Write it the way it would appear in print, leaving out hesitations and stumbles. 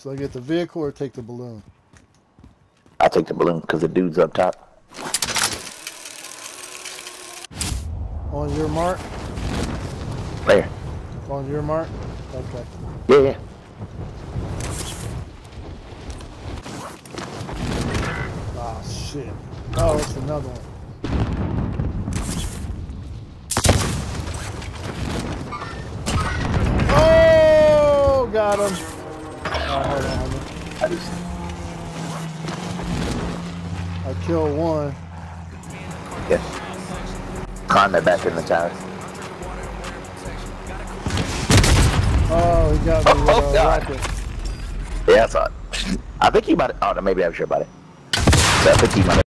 So I get the vehicle or take the balloon? I'll take the balloon because the dude's up top. On your mark? There. On your mark? Okay. Yeah. Ah, shit. Oh, it's another one. Oh, got him. Oh, hold on. I killed one. Yes. Climb it back in the tower. Oh, he got me with a God. rocket. Yeah, I thought. I think he might. Oh, no, maybe I was sure about it. So I think he might.